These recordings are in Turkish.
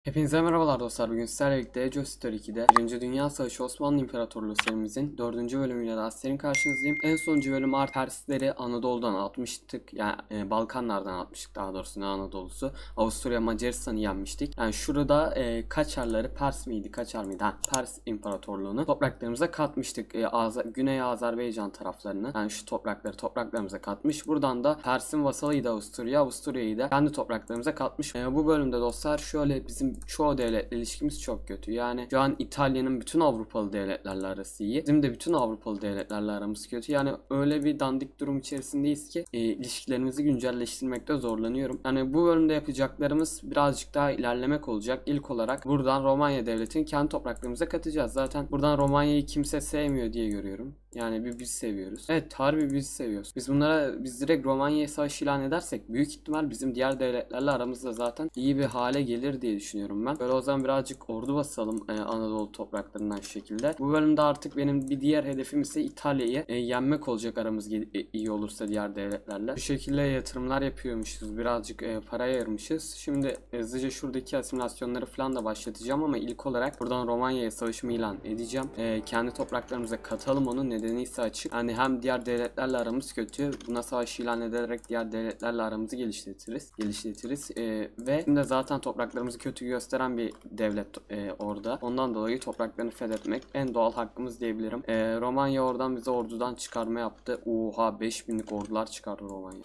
Hepinize merhabalar dostlar. Bugün sizlerle birlikte Age of Story 2'de 1. Dünya Savaşı Osmanlı İmparatorluğu serimizin 4. bölümüyle daha sizlerin karşınızdayım. En sonuncu bölüm Persleri Anadolu'dan atmıştık. Yani Balkanlardan atmıştık daha doğrusu, ne Anadolu'su. Avusturya Macaristan'ı yenmiştik. Yani şurada Kaçarları Pers miydi? Kaçar mıydı? Pers İmparatorluğu'nu topraklarımıza katmıştık. Güney Azerbaycan taraflarını. Yani şu topraklarımıza katmış. Buradan da Pers'in vasalıydı Avusturya. Avusturya'yı da kendi topraklarımıza katmış. Bu bölümde dostlar şöyle bizim çoğu devletle ilişkimiz çok kötü. Yani şu an İtalya'nın bütün Avrupalı devletlerle arası iyi. Bizim de bütün Avrupalı devletlerle aramız kötü. Yani öyle bir dandik durum içerisindeyiz ki ilişkilerimizi güncelleştirmekte zorlanıyorum. Yani bu bölümde yapacaklarımız birazcık daha ilerlemek olacak. İlk olarak buradan Romanya devletini kendi topraklarımıza katacağız. Zaten buradan Romanya'yı kimse sevmiyor diye görüyorum. Yani biz seviyoruz. Evet, harbi biz seviyoruz. Biz direkt Romanya'ya savaş ilan edersek büyük ihtimal bizim diğer devletlerle aramızda zaten iyi bir hale gelir diye düşünüyorum ben. Böyle o zaman birazcık ordu basalım Anadolu topraklarından şu şekilde. Bu bölümde artık benim bir diğer hedefim ise İtalya'yı yenmek olacak, aramız iyi olursa diğer devletlerle. Bu şekilde yatırımlar yapıyormuşuz. Birazcık para ayırmışız. Şimdi hızlıca şuradaki asimilasyonları falan da başlatacağım ama ilk olarak buradan Romanya'ya savaşımı ilan edeceğim. Kendi topraklarımıza katalım onu. Nedeni ise açık. Hani hem diğer devletlerle aramız kötü. Buna savaş ilan ederek diğer devletlerle aramızı geliştiririz. Ve şimdi zaten topraklarımızı kötü gösteren bir devlet orada. Ondan dolayı topraklarını fethetmek en doğal hakkımız diyebilirim. Romanya oradan bize ordudan çıkarma yaptı. Oha, 5000'lik ordular çıkardı Romanya.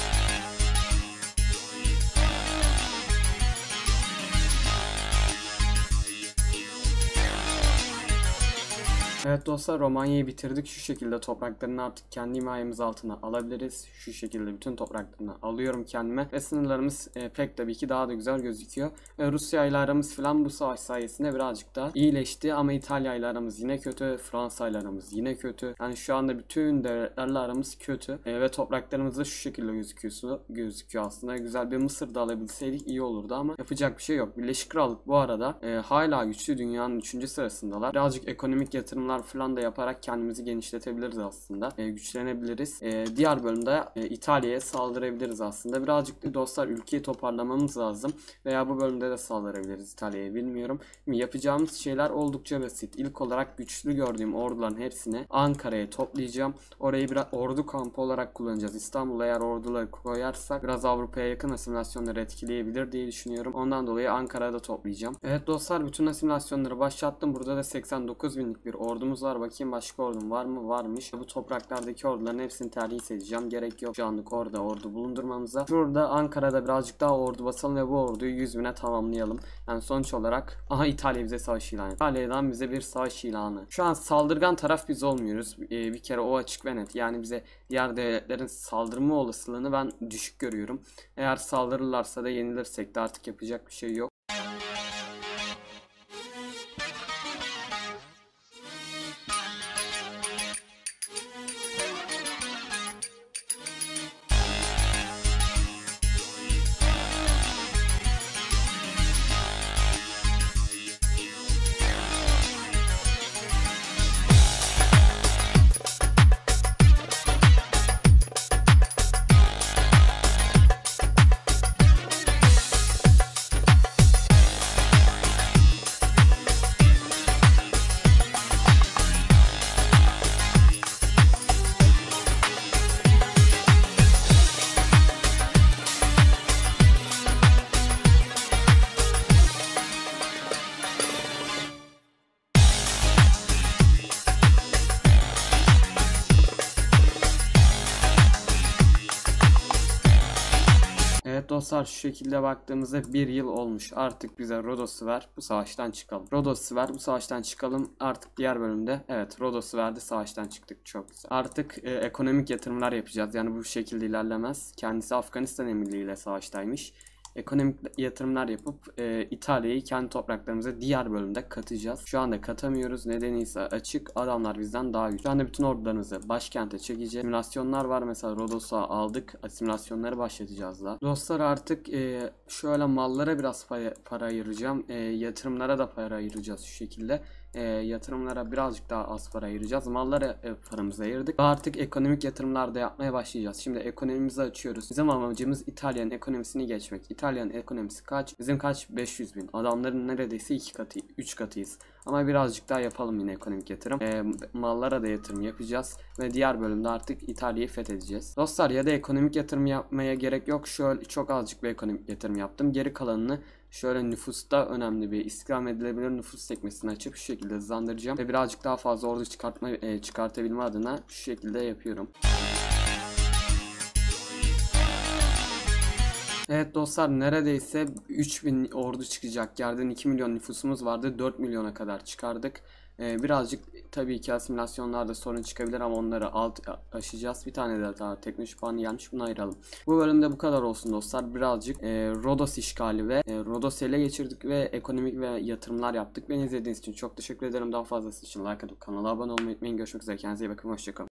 Evet dostlar, Romanya'yı bitirdik. Şu şekilde topraklarını artık kendi himayemiz altına alabiliriz. Şu şekilde bütün topraklarını alıyorum kendime. Ve sınırlarımız pek tabii ki daha da güzel gözüküyor. Rusya ile aramız falan bu savaş sayesinde birazcık daha iyileşti. Ama İtalya ile aramız yine kötü. Fransa ile aramız yine kötü. Yani şu anda bütün devletlerle aramız kötü. Ve topraklarımız da şu şekilde gözüküyor aslında. Güzel bir Mısır da alabilseydik iyi olurdu ama yapacak bir şey yok. Birleşik Krallık bu arada hala güçlü, dünyanın 3. sırasındalar. Birazcık ekonomik yatırımlar falan da yaparak kendimizi genişletebiliriz aslında. Güçlenebiliriz. Diğer bölümde İtalya'ya saldırabiliriz aslında. Birazcık da dostlar ülkeyi toparlamamız lazım. Veya bu bölümde de saldırabiliriz İtalya'ya, bilmiyorum. Şimdi yapacağımız şeyler oldukça basit. İlk olarak güçlü gördüğüm orduların hepsini Ankara'ya toplayacağım. Orayı biraz ordu kampı olarak kullanacağız. İstanbul'a eğer orduları koyarsak biraz Avrupa'ya yakın asimilasyonları etkileyebilir diye düşünüyorum. Ondan dolayı Ankara'da toplayacağım. Evet dostlar, bütün asimilasyonları başlattım. Burada da 89.000'lik bir ordumuz var. Bakayım başka ordum var mı? Varmış. Bu topraklardaki orduların hepsini terhis edeceğim. Gerek yok şu anlık orada ordu bulundurmamıza. Şurada Ankara'da birazcık daha ordu basalım ve bu orduyu 100.000'e tamamlayalım. Yani sonuç olarak İtalya bize savaş ilanı. İtalya'dan bize bir savaş ilanı. Şu an saldırgan taraf biz olmuyoruz. Bir kere o açık ve net. Yani bize diğer devletlerin saldırma olasılığını ben düşük görüyorum. Eğer saldırırlarsa da yenilirsek de artık yapacak bir şey yok. Evet dostlar, şu şekilde baktığımızda bir yıl olmuş. Artık bize Rodos'u ver, bu savaştan çıkalım. Rodos'u ver, bu savaştan çıkalım. Artık diğer bölümde evet Rodos'u verdi, savaştan çıktık. Çok güzel. Artık ekonomik yatırımlar yapacağız. Yani bu şekilde ilerlemez. Kendisi Afganistan Emirliği ile savaştaymış. Ekonomik yatırımlar yapıp İtalya'yı kendi topraklarımıza diğer bölümde katacağız. Şu anda katamıyoruz. Nedeni ise açık. Adamlar bizden daha güçlü. Şu anda bütün ordularımızı başkente çekeceğiz. Simülasyonlar var. Mesela Rodos'u aldık. Simülasyonları başlatacağız da. Dostlar artık şöyle mallara biraz para ayıracağım. Yatırımlara da para ayıracağız şu şekilde. yatırımlara birazcık daha az para ayıracağız. Mallara paramızı ayırdık. Ve artık ekonomik yatırımlar da yapmaya başlayacağız. Şimdi ekonomimizi açıyoruz. Bizim amacımız İtalya'nın ekonomisini geçmek. İtalya'nın ekonomisi kaç? Bizim kaç? 500 bin. Adamların neredeyse 2 katı, 3 katıyız. Ama birazcık daha yapalım yine ekonomik yatırım. Mallara da yatırım yapacağız. Ve diğer bölümde artık İtalya'yı fethedeceğiz. Dostlar, ya da ekonomik yatırım yapmaya gerek yok. Şöyle çok azıcık bir ekonomik yatırım yaptım. Geri kalanını şöyle nüfusta önemli bir istihdam edilebilir nüfus sekmesini açıp şu şekilde hızlandıracağım. Ve birazcık daha fazla ordu çıkartabilme adına şu şekilde yapıyorum. Evet dostlar, neredeyse 3000 ordu çıkacak yerden 2 milyon nüfusumuz vardı, 4 milyona kadar çıkardık. Birazcık tabii ki asimilasyonlarda sorun çıkabilir ama onları aşacağız. Bir tane de daha teknoloji puanı gelmiş, bunu ayıralım. Bu bölümde bu kadar olsun dostlar. Birazcık Rodos işgali ve Rodos'u ele geçirdik ve ekonomik ve yatırımlar yaptık. Beni izlediğiniz için çok teşekkür ederim. Daha fazlası için like atıp kanala abone olmayı unutmayın. Görüşmek üzere, kendinize iyi bakın, hoşçakalın.